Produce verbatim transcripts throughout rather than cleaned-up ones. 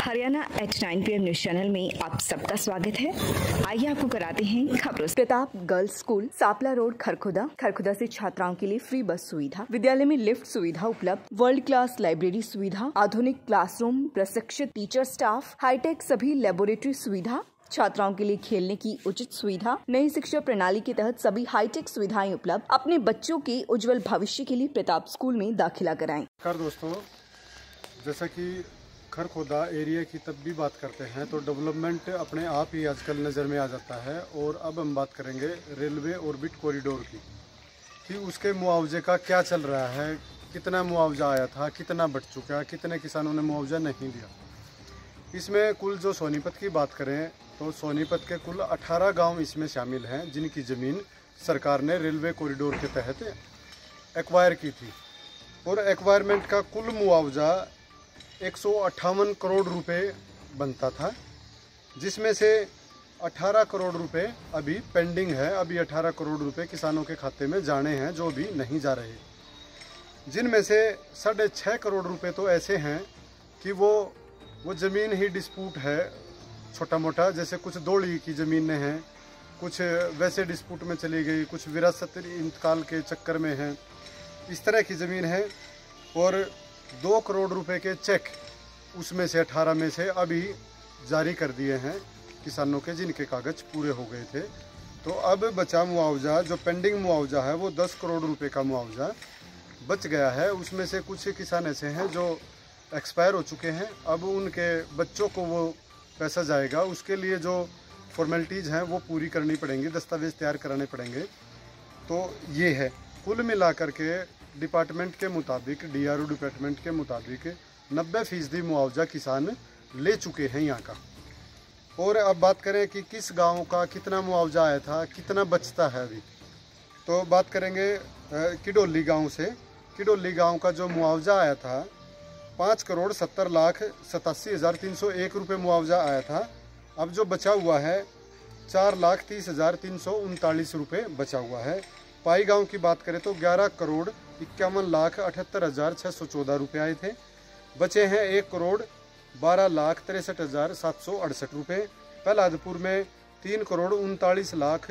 Haryana H nine P M news channel में आप सबका स्वागत है। आइए आपको कराते हैं खबरों। Pratap girls school Sampla road Kharkhoda Kharkhoda से छात्राओं के लिए फ्री बस सुविधा, विद्यालय में लिफ्ट सुविधा उपलब्ध, वर्ल्ड क्लास लाइब्रेरी सुविधा, आधुनिक क्लासरूम, प्रशिक्षित टीचर स्टाफ, हाईटेक सभी लेबोरेटरी सुविधा, छात्राओं के लिए खेलने की उचित सुविधा, नई शिक्षा प्रणाली के तहत सभी हाईटेक सुविधाएं उपलब्ध। अपने बच्चों के उज्जवल भविष्य के लिए प्रताप स्कूल में दाखिला कराएं। कर दोस्तों, जैसा कि खरखुदा एरिया की तब भी बात करते हैं तो डेवलपमेंट अपने आप ही आजकल नज़र में आ जाता है। और अब हम बात करेंगे रेलवे ऑर्बिट कॉरिडोर की कि उसके मुआवजे का क्या चल रहा है, कितना मुआवजा आया था, कितना बढ़ चुका है, कितने किसानों ने मुआवजा नहीं दिया। इसमें कुल जो सोनीपत की बात करें तो सोनीपत के कुल अठारह गांव इसमें शामिल हैं जिनकी ज़मीन सरकार ने रेलवे कॉरिडोर के तहत एक्वायर की थी। और एक्वायरमेंट का कुल मुआवजा एक सौ अट्ठावन करोड़ रुपए बनता था, जिसमें से अठारह करोड़ रुपए अभी पेंडिंग है। अभी अठारह करोड़ रुपए किसानों के खाते में जाने हैं जो भी नहीं जा रहे, जिनमें से साढ़े छः करोड़ रुपए तो ऐसे हैं कि वो वो ज़मीन ही डिस्प्यूट है छोटा मोटा, जैसे कुछ दौड़ी की ज़मीनें हैं, कुछ वैसे डिस्प्यूट में चली गई, कुछ विरासत इंतकाल के चक्कर में है, इस तरह की ज़मीन है। और दो करोड़ रुपए के चेक उसमें से अठारह में से अभी जारी कर दिए हैं किसानों के जिनके कागज पूरे हो गए थे। तो अब बचा मुआवजा, जो पेंडिंग मुआवजा है वो दस करोड़ रुपए का मुआवजा बच गया है। उसमें से कुछ किसान ऐसे हैं जो एक्सपायर हो चुके हैं, अब उनके बच्चों को वो पैसा जाएगा। उसके लिए जो फॉर्मेलिटीज़ हैं वो पूरी करनी पड़ेंगी, दस्तावेज तैयार कराने पड़ेंगे। तो ये है कुल मिलाकर के डिपार्टमेंट के मुताबिक, डीआरओ डिपार्टमेंट के मुताबिक नब्बे फीसदी मुआवजा किसान ले चुके हैं यहाँ का। और अब बात करें कि किस गांव का कितना मुआवजा आया था, कितना बचता है अभी, तो बात करेंगे किडोली गांव से। किडोली गांव का जो मुआवजा आया था पाँच करोड़ सत्तर लाख सतासी हज़ार तीन सौ एक रुपये मुआवजा आया था। अब जो बचा हुआ है चार लाख तीस हज़ार तीन सौ उनतालीस रुपये बचा हुआ है। पाई गांव की बात करें तो ग्यारह करोड़ इक्यावन लाख अठहत्तर हज़ार छः सौ चौदह रुपये आए थे। बचे हैं एक करोड़ बारह लाख तिरसठ हज़ार सात सौ अड़सठ रुपये। प्रहलादपुर में तीन करोड़ उनतालीस लाख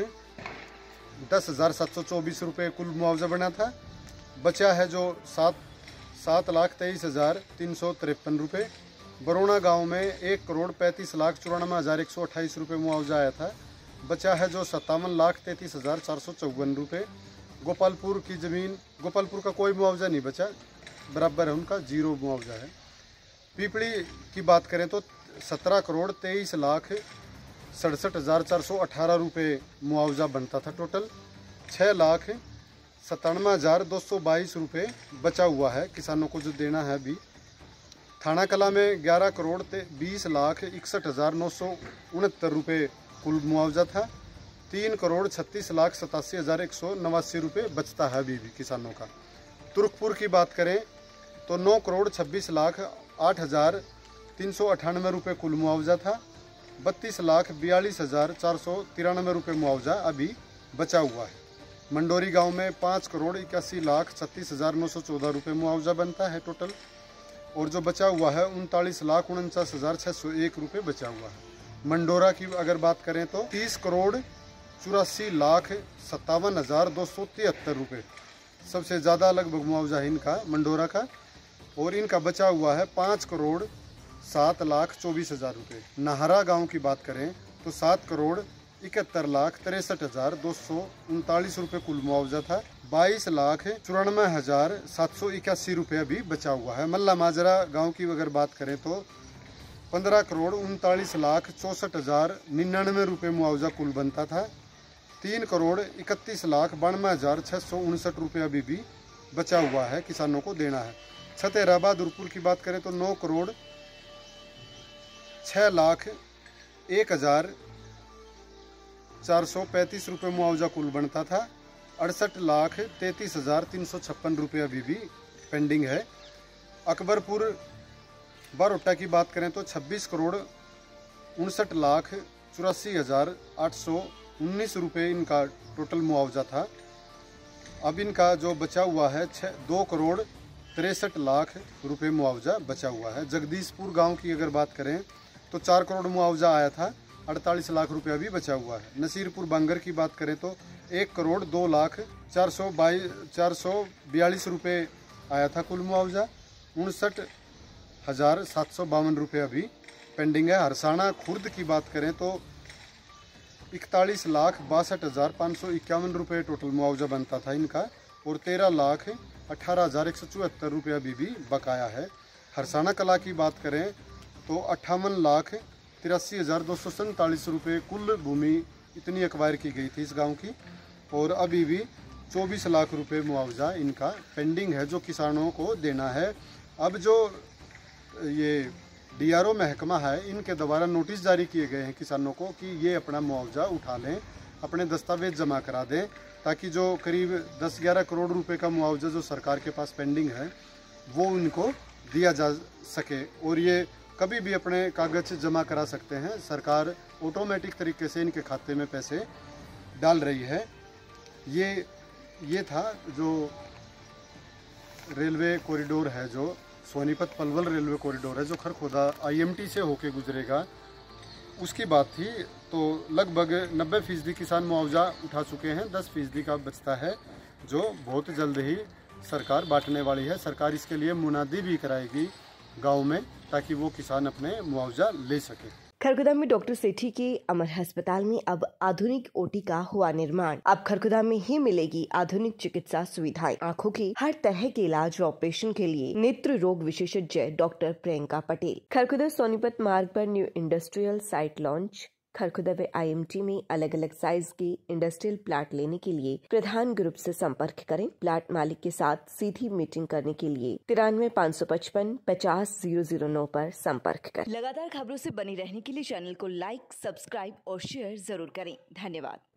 दस हज़ार सात सौ चौबीस रुपये कुल मुआवजा बना था। बचा है जो सात सात लाख तेईस हज़ार तीन सौ तिरपन रुपये। बरोना गांव में एक करोड़ पैंतीस लाख चौरानवे हज़ार एक सौ अट्ठाईस रुपये मुआवजा आया था। बचा है जो सत्तावन लाख तैंतीस हज़ार चार सौ चौवन रुपये। गोपालपुर की ज़मीन, गोपालपुर का कोई मुआवजा नहीं बचा, बराबर है उनका, जीरो मुआवजा है। पीपली की बात करें तो सत्रह करोड़ तेईस लाख सड़सठ हज़ार चार सौ अठारह रुपये मुआवजा बनता था टोटल। छः लाख सतानवे हज़ार दो सौ बाईस रुपये बचा हुआ है किसानों को जो देना है अभी। थाना कला में ग्यारह करोड़ बीस लाख इकसठ हज़ार नौ सौ उनहत्तर रुपये कुल मुआवजा था। तीन करोड़ छत्तीस लाख सतासी हज़ार एक सौ नवासी रुपये बचता है अभी भी किसानों का। तुर्कपुर की बात करें तो नौ करोड़ छब्बीस लाख आठ हज़ार तीन सौ अठानवे रुपये कुल मुआवजा था। बत्तीस लाख बयालीस हज़ार चार सौ तिरानवे रुपये मुआवजा अभी बचा हुआ है। मंडोरी गांव में पाँच करोड़ इक्यासी लाख छत्तीस हज़ार नौ सौ चौदह रुपये मुआवजा बनता है टोटल। और जो बचा हुआ है उनतालीस लाख उनचास हज़ार छः सौ एक रुपये बचा हुआ है। मंडोरा की अगर बात करें तो तीस करोड़ चौरासी लाख सत्तावन हज़ार दो सौ तिहत्तर रुपये सबसे ज़्यादा लगभग मुआवजा है इनका मंडोरा का। और इनका बचा हुआ है पाँच करोड़ सात लाख चौबीस हज़ार रुपये। नाहरा गांव की बात करें तो सात करोड़ इकहत्तर लाख तिरसठ हज़ार दो सौ उनतालीस रुपये कुल मुआवजा था। बाईस लाख चौरानवे हज़ार सात सौ इक्यासी रुपये अभी बचा हुआ है। मल्ला माजरा गाँव की अगर बात करें तो पंद्रह करोड़ उनतालीस लाख चौंसठ हज़ार निन्यानवे रुपये मुआवजा कुल बनता था। तीन करोड़ इकतीस लाख बानवे हज़ार छः सौ उनसठ रुपये अभी भी बचा हुआ है किसानों को देना है। छतेरा बहादुरपुर की बात करें तो नौ करोड़ छः लाख एक हज़ार चार सौ पैंतीस रुपये मुआवजा कुल बनता था। अड़सठ लाख तैंतीस हज़ार तीन सौ छप्पन रुपये अभी भी पेंडिंग है। अकबरपुर बारोटा की बात करें तो छब्बीस करोड़ उनसठ लाख चौरासी हज़ार आठ सौ उन्नीस रुपये इनका टोटल मुआवजा था। अब इनका जो बचा हुआ है छः दो करोड़ तिरसठ लाख रुपए मुआवजा बचा हुआ है। जगदीशपुर गांव की अगर बात करें तो चार करोड़ मुआवजा आया था, अड़तालीस लाख रुपया भी बचा हुआ है। नसीरपुर बांगर की बात करें तो एक करोड़ दो लाख चार सौ बाईस चार सौ बयालीस रुपये आया था कुल मुआवजा, उनसठ हज़ार सात सौ बावन रुपये अभी पेंडिंग है। हरसाना खुर्द की बात करें तो इकतालीस लाख बासठ हज़ार पाँच सौ इक्यावन रुपये टोटल मुआवजा बनता था इनका, और तेरह लाख अठारह हज़ार एक सौ चौहत्तर रुपये अभी भी बकाया है। हरसाना कला की बात करें तो अट्ठावन लाख तिरासी हज़ार दो सौ सैंतालीस रुपये कुल भूमि इतनी एक्वायर की गई थी इस गांव की, और अभी भी चौबीस लाख रुपए मुआवजा इनका पेंडिंग है जो किसानों को देना है। अब जो ये डीआरओ महकमा है, इनके द्वारा नोटिस जारी किए गए हैं किसानों को कि ये अपना मुआवजा उठा लें, अपने दस्तावेज जमा करा दें, ताकि जो करीब दस ग्यारह करोड़ रुपए का मुआवजा जो सरकार के पास पेंडिंग है वो इनको दिया जा सके। और ये कभी भी अपने कागज जमा करा सकते हैं, सरकार ऑटोमेटिक तरीके से इनके खाते में पैसे डाल रही है। ये ये था जो रेलवे कॉरिडोर है, जो सोनीपत पलवल रेलवे कॉरिडोर है, जो खरखोदा आईएमटी से होके गुजरेगा, उसकी बात थी। तो लगभग नब्बे फीसदी किसान मुआवजा उठा चुके हैं, दस फीसदी का बचता है जो बहुत जल्द ही सरकार बांटने वाली है। सरकार इसके लिए मुनादी भी कराएगी गांव में, ताकि वो किसान अपने मुआवजा ले सके। खरखोदा में डॉक्टर सेठी के अमर अस्पताल में अब आधुनिक ओटी का हुआ निर्माण। अब खरखोदा में ही मिलेगी आधुनिक चिकित्सा सुविधाएं। आंखों की हर तरह के इलाज और ऑपरेशन के लिए नेत्र रोग विशेषज्ञ डॉक्टर प्रियंका पटेल। खरखोदा सोनीपत मार्ग पर new industrial site launch. Kharkhoda व आईएमटी में अलग अलग साइज के इंडस्ट्रियल प्लाट लेने के लिए प्रधान ग्रुप से संपर्क करें। प्लाट मालिक के साथ सीधी मीटिंग करने के लिए तिरानवे पाँच सौ पचपन पचास जीरो जीरो नौ पर संपर्क करें। लगातार खबरों से बनी रहने के लिए चैनल को लाइक, सब्सक्राइब और शेयर जरूर करें। धन्यवाद।